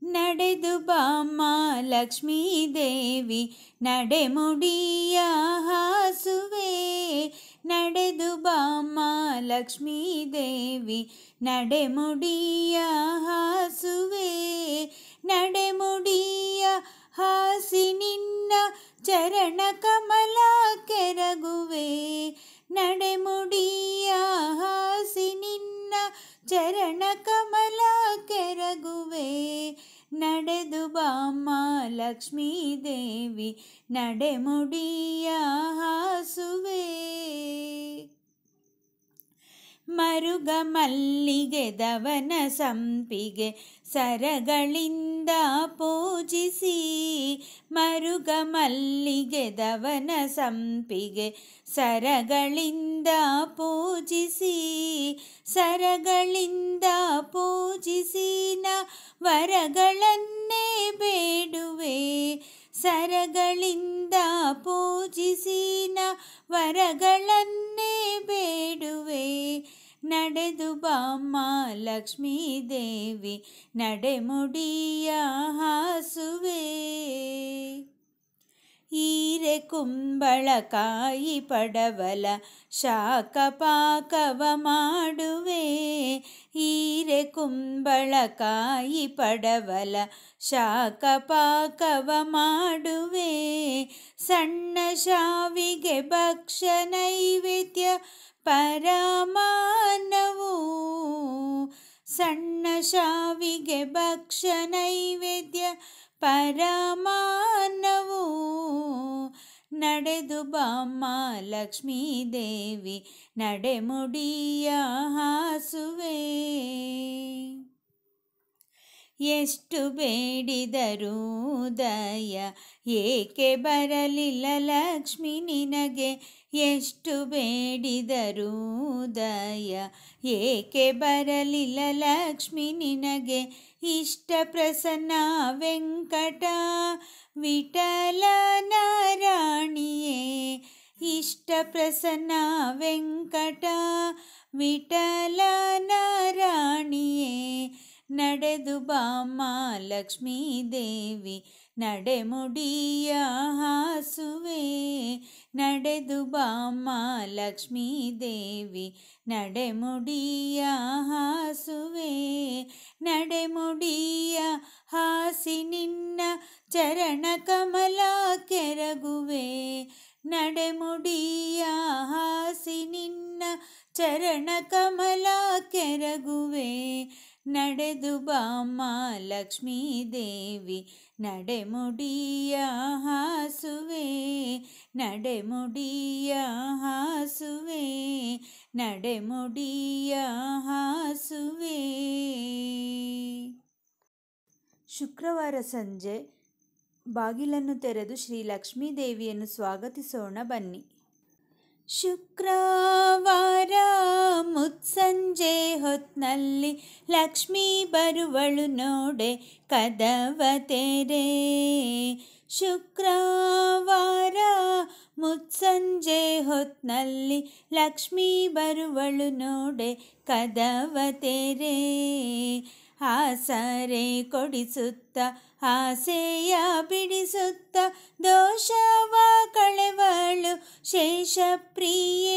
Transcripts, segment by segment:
ನಡೆದು ಬಾಮ್ಮ ಲಕ್ಷ್ಮೀ ದೇವಿ ನಡೆಮುಡಿಯ ಹಾಸುವೆ. ನಡೆದು ಬಾಮ್ಮ ಲಕ್ಷ್ಮೀ ದೇವಿ ನಡೆಮುಡಿಯ ಹಾಸುವೆ. ನಡೆಮುಡಿಯ ಹಾಸಿ ನಿನ್ನ ಚರಣ ಕಮಲ ಕೆರಗುವೆ. ನಡೆಮುಡಿಯ ಹಾಸಿ ನಿನ್ನ ಚರಣ ಕಮಲ ಕೆರಗುವೆ. ನಡೆದು ಬಾಮ್ಮ ಲಕ್ಷ್ಮೀ ದೇವಿ ನಡೆಮುಡಿಯ ಹಾಸುವೆ. ಮರುಗ ಮಲ್ಲಿಗೆ ದವನ ಸಂಪಿಗೆ ಸರಗಳಿಂದ ಪೂಜಿಸಿ. ಮರುಗ ಮಲ್ಲಿಗೆ ದವನ ಸಂಪಿಗೆ ಸರಗಳಿಂದ ಪೂಜಿಸಿ. ಸರಗಳಿಂದ ಪೂಜಿಸಿ ನ ವರಗಳನ್ನೇ ಬೇಡುವೆ. ಸರಗಳಿಂದ ಪೂಜಿಸಿ ನ ವರಗಳನ್ನೇ ಬೇಡುವೆ. ನಡೆದು ಬಾಮ್ಮ ಲಕ್ಷ್ಮೀ ದೇವಿ ನಡೆಮುಡಿಯ ಹಾಸುವೆ. ಹೀರೆ ಕುಂಬಳಕಾಯಿ ಪಡವಲ ಶಾಖ ಪಾಕವ ಮಾಡುವೆ. ಹೀರೆ ಕುಂಬಳಕಾಯಿ ಪಡವಲ ಶಾಖ ಪಾಕವ ಮಾಡುವೆ. ಸಣ್ಣ ಶಾವಿಗೆ ಭಕ್ಷ ನೈವೇದ್ಯ ಪರಮಾನ್ನವು. ಸಣ್ಣ ಶಾವಿಗೆ ಭಕ್ಷ ನೈವೇದ್ಯ ಪರಮಾನ್ನವು. ನಡೆದು ಬಾಮ್ಮ ಲಕ್ಷ್ಮೀ ದೇವಿ ನಡೆಮುಡಿಯ ಹಾಸುವೆ. ಎಷ್ಟು ಬೇಡಿದರೂ ದಯ ಏಕೆ ಬರಲಿಲ್ಲ ಲಕ್ಷ್ಮಿ ನಿನಗೆ. ಎಷ್ಟು ಬೇಡಿದರೂ ದಯ ಏಕೆ ಬರಲಿಲ್ಲ ಲಕ್ಷ್ಮಿ ನಿನಗೆ. ಇಷ್ಟ ಪ್ರಸನ್ನ ವೆಂಕಟ ವಿಠಲನ ರಾಣಿಯೇ. ಇಷ್ಟ ಪ್ರಸನ್ನ ವೆಂಕಟ ವಿಠಲನ ರಾಣಿಯೇ. ನಡೆದು ಬಾಮ್ಮ ಲಕ್ಷ್ಮೀ ದೇವಿ ನಡೆಮುಡಿಯ ಹಾಸುವೆ. ನಡೆದು ಬಾಮ್ಮ ಲಕ್ಷ್ಮೀ ದೇವಿ ನಡೆಮುಡಿಯ ಹಾಸುವೆ. ನಡೆಮುಡಿಯ ಹಾಸಿ ನಿನ್ನ ಚರಣ ಕಮಲ ಕೆರಗುವೆ. ನಡೆಮುಡಿಯ ಹಾಸಿ ನಿನ್ನ ಚರಣ ಕಮಲ ಕೆರಗುವೆ. ನಡೆದು ಬಾಮ್ಮ ಲಕ್ಷ್ಮೀ ದೇವಿ ನಡೆಮುಡಿಯ ಹಾಸುವೆ. ನಡೆಮುಡಿಯ ಹಾಸುವೆ. ನಡೆಮುಡಿಯ ಹಾಸುವೆ. ಶುಕ್ರವಾರ ಸಂಜೆ ಬಾಗಿಲನ್ನು ತೆರೆದು ಶ್ರೀ ಲಕ್ಷ್ಮೀ ದೇವಿಯನ್ನು ಸ್ವಾಗತಿಸೋಣ ಬನ್ನಿ. ಶುಕ್ರವಾರ ಮುತ್ಸಂಜೆ ಹೊತ್ನಲ್ಲಿ ಲಕ್ಷ್ಮೀ ಬರುವಳು ನೋಡೆ ಕದವ ತೆರೆ. ಶುಕ್ರವಾರ ಮುತ್ಸಂಜೆ ಹೊತ್ನಲ್ಲಿ ಲಕ್ಷ್ಮೀ ಬರುವಳು ನೋಡೆ ಕದವ ತೆರೆ. ಆಸರೆ ಕೊಡಿಸುತ್ತ ಆಸೆಯ ಬಿಡಿಸುತ್ತ ದೋಷವ ಕಳೆವಳು ಶೇಷಪ್ರಿಯೇ.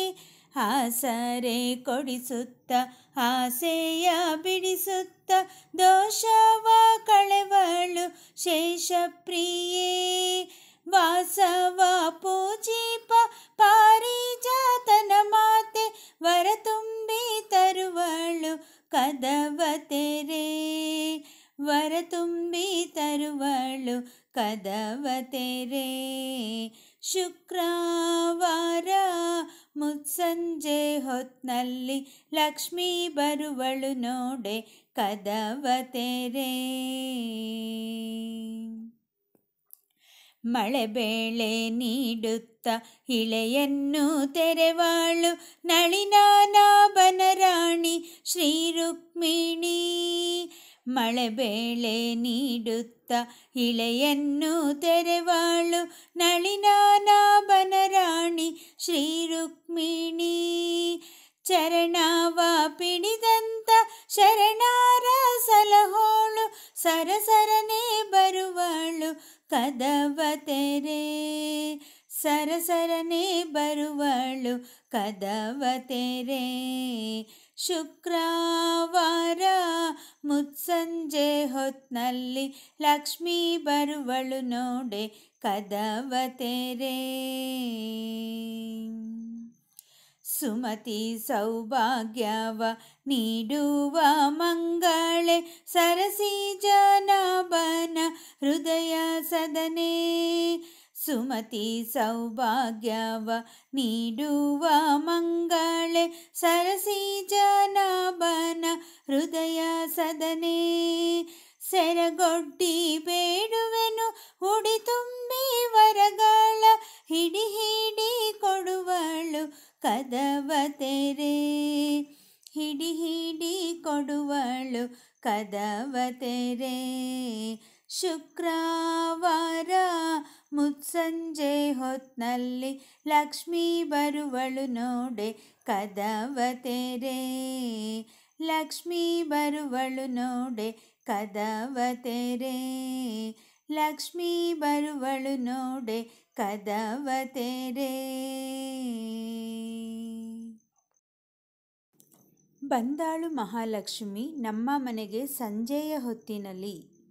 ಆಸರೆ ಕೊಡಿಸುತ್ತ ಆಸೆಯ ಬಿಡಿಸುತ್ತ ದೋಷವ ಕಳೆವಳು ಶೇಷಪ್ರಿಯೇ. ವಾಸವ ಪೂಜಿಪ ಪಾರಿಜಾತನ ಮಾತೆ ವರ ತುಂಬಿ ತರುವಳು ಕದವ ತೆರೆ. ವರ ತುಂಬಿ ತರುವಳು ಕದವ ತೆರೆ. ಶುಕ್ರವಾರ ಮುತ್ಸಂಜೆ ಹೊತ್ನಲ್ಲಿ ಲಕ್ಷ್ಮೀ ಬರುವಳು ನೋಡೆ ಕದವ ತೆರೆ. ಮಳೆ ಬೇಳೆ ನೀಡುತ್ತ ಇಳೆಯನ್ನು ತೆರೆವಾಳು ನಳಿನಾನಾಭನ ರಾಣಿ ಶ್ರೀ ರುಕ್ಮಿಣಿ. ಮಳೆ ಬೇಳೆ ನೀಡುತ್ತ ಇಳೆಯನ್ನು ತೆರೆವಾಳು ನಳಿನಾನಾಭನ ರಾಣಿ ಶ್ರೀ ರುಕ್ಮಿಣಿ. ಚರಣವ ಪಿಡಿದಂತ ಶರಣಾರ ಸಲಹೋಳು ಸರಸರನೆ ಬರುವಳು ಕದವ ತೆರೆ. ಸರಸರನೆ ಬರುವಳು ಕದವ ತೆರೆ. ಶುಕ್ರವಾರ ಮುತ್ಸಂಜೆ ಹೊತ್ನಲ್ಲಿ ಲಕ್ಷ್ಮೀ ಬರುವಳು ನೋಡೆ ಕದವ ತೆರೆ. ಸುಮತಿ ಸೌಭಾಗ್ಯವ ನೀಡುವ ಮಂಗಳೆ ಸರಸಿ ಜನಾಭನ ಹೃದಯ ಸದನೆ. ಸುಮತಿ ಸೌಭಾಗ್ಯವ ನೀಡುವ ಮಂಗಳೆ ಸರಸಿ ಜನಾಭನ ಹೃದಯ ಸದನೆ. ಸೆರಗೊಡ್ಡಿ ಬೇಡುವೆನು ಉಡಿ ತುಂಬಿ ವರಗಳ ಹಿಡಿ ಹಿಡಿ ಕೊಡುವಳು ಕದವ ತೆರೆ. ಹಿಡಿ ಹಿಡಿ ಕೊಡುವಳು ಕದವ ತೆರೆ. ಶುಕ್ರವಾರ ಮುತ್ಸಂಜೆ ಹೊತ್ನಲ್ಲಿ ಲಕ್ಷ್ಮೀ ಬರುವಳು ನೋಡೆ ಕದವ ತೆರೆ. ಲಕ್ಷ್ಮೀ ಬರುವಳು ನೋಡೆ ಕದವ ತೆರೆ. ಲಕ್ಷ್ಮೀ ಬರುವಳು ನೋಡೆ ಕದವ ತೆರೆ. ಬಂದಾಳು ಮಹಾಲಕ್ಷ್ಮಿ ನಮ್ಮ ಮನೆಗೆ ಸಂಜೆಯ ಹೊತ್ತಿನಲ್ಲಿ.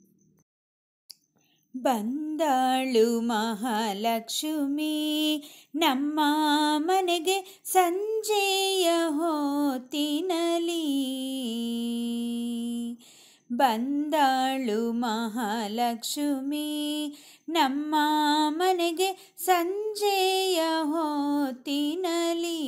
ಬಂದಾಳು ಮಹಾಲಕ್ಷ್ಮಿ ನಮ್ಮ ಮನೆಗೆ ಸಂಜೆಯ ಹೊತ್ತಿನಲ್ಲಿ. ಬಂದಾಳು ಮಹಾಲಕ್ಷ್ಮಿ ನಮ್ಮ ಮನೆಗೆ ಸಂಜೆಯ ಹೊತ್ತಿನಲ್ಲಿ.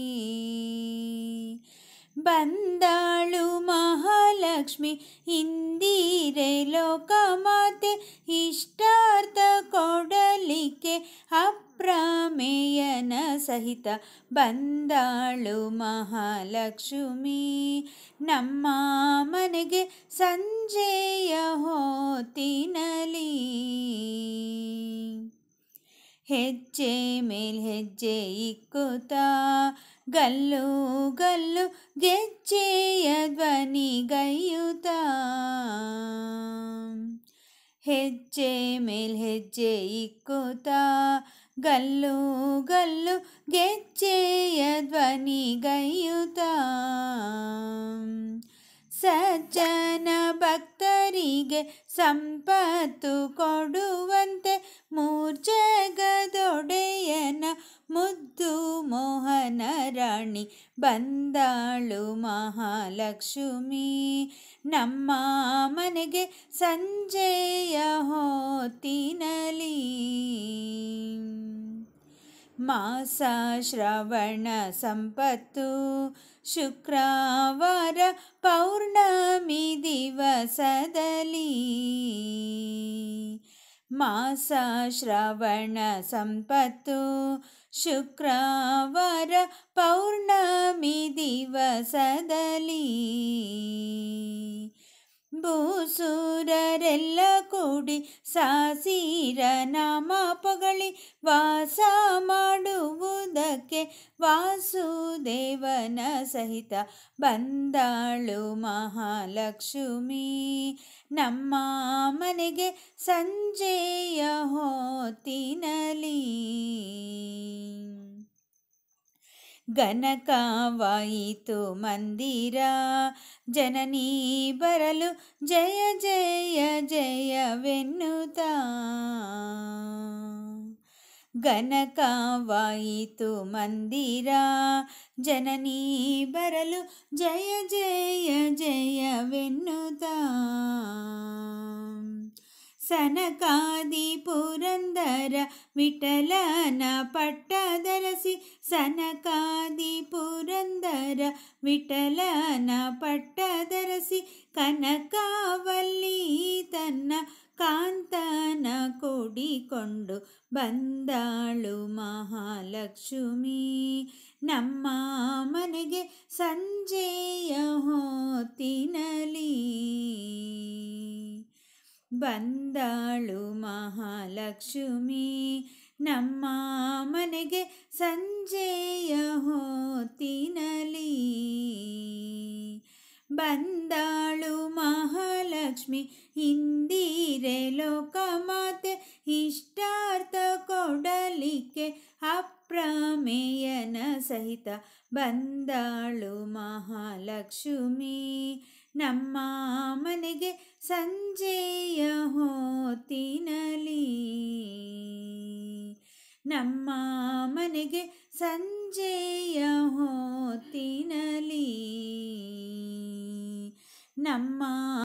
ಬಂದಾಳು ಮಹಾಲಕ್ಷ್ಮಿ ಇಂದಿರೆ ಲೋಕಮಾತೆ ಇಷ್ಟಾರ್ಥ ಕೊಡಲಿಕ್ಕೆ ಅಪ್ರಮೇಯನ ಸಹಿತ. ಬಂದಾಳು ಮಹಾಲಕ್ಷ್ಮಿ ನಮ್ಮ ಮನೆಗೆ ಸಂಜೆಯ ಹೊತ್ತಿನಲ್ಲಿ. ಹೆಜ್ಜೆ ಮೇಲ್ ಹೆಜ್ಜೆ ಇಕ್ಕುತ್ತಾ ಗಲ್ಲು ಗಲ್ಲು ಗೆಜ್ಜೆಯ ಧ್ವನಿಗೈಯುತ್ತಾ. ಹೆಜ್ಜೆ ಮೇಲ್ ಹೆಜ್ಜೆ ಇಕ್ಕುತ್ತಾ ಗಲ್ಲು ಗಲ್ಲು ಗೆಜ್ಜೆಯ ಧ್ವನಿಗೈಯುತ್ತಾ. ಸಜ್ಜನ ಭಕ್ತರಿಗೆ ಸಂಪತ್ತು ಕೊಡುವಂತೆ ಮೂರ್ಜಗದೊಡೆಯನ ಮುದ್ದು ಮೋಹನ ರಾಣಿ. ಬಂದಾಳು ಮಹಾಲಕ್ಷ್ಮಿ ನಮ್ಮ ಮನೆಗೆ ಸಂಜೆಯ ಹೊತ್ತಿನಲ್ಲಿ. ಮಾಸ ಶ್ರವಣ ಸಂಪತ್ತು ಶುಕ್ರವಾರ ಪೌರ್ಣಮಿ ದಿವಸದಲ್ಲಿ. ಮಾಸ ಶ್ರವಣ ಸಂಪತ್ತು ಶುಕ್ರವಾರ ಪೌರ್ಣಮಿ ದಿವಸದಲ್ಲಿ. ಭೂಸುರರೆಲ್ಲ ಕೂಡಿ ಸಾಸಿರ ನಾಮ ಪೊಗಳಿ ವಾಸ ಮಾಡುವುದಕ್ಕೆ ವಾಸುದೇವನ ಸಹಿತ. ಬಂದಾಳು ಮಹಾಲಕ್ಷ್ಮಿ ನಮ್ಮ ಮನೆಗೆ ಸಂಜೆಯ ಹೊತ್ತಿನಲ್ಲಿ. ಗನಕವಾಯಿತು ಮಂದಿರ ಜನನೀ ಬರಲು ಜಯ ಜಯ ಜಯವೆನ್ನುತ್ತಾ. ಗನಕವಾಯಿತು ಮಂದಿರ ಜನನೀ ಬರಲು ಜಯ ಜಯ ಜಯವೆನ್ನುತ್ತಾ. ಸನಕಾದಿ ಪುರಂದರ ವಿಠಲನ ಪಟ್ಟಧರಿಸಿ. ಸನಕಾದಿ ಪುರಂದರ ವಿಠಲನ ಪಟ್ಟಧರಿಸಿ ಕನಕವಲ್ಲಿ ತನ್ನ ಕಾಂತನ ಕೂಡಿಕೊಂಡು. ಬಂದಾಳು ಮಹಾಲಕ್ಷ್ಮಿ ನಮ್ಮ ಮನೆಗೆ ಸಂಜೆಯ ಹೊತ್ತಿನಲ್ಲಿ. ಬಂದಾಳು ಮಹಾಲಕ್ಷ್ಮಿ ನಮ್ಮ ಮನೆಗೆ ಸಂಜೆಯ ಹೊತ್ತಿನಲ್ಲಿ. ಬಂದಾಳು ಮಹಾಲಕ್ಷ್ಮಿ ಇಂದಿರೆ ಲೋಕಮಾತೆ, ಇಷ್ಟಾರ್ಥ ಕೊಡಲಿಕ್ಕೆ ಅಪ್ರಮೇಯನ ಸಹಿತ ಬಂದಾಳು ಮಹಾಲಕ್ಷ್ಮಿ. ನಮ್ಮ ಮನೆಗೆ ಸಂಜೆಯ ಹೊತ್ತಿನಲಿ, ನಮ್ಮ ಮನೆಗೆ ಸಂಜೆಯ ಹೊತ್ತಿನಲಿ, ನಮ್ಮ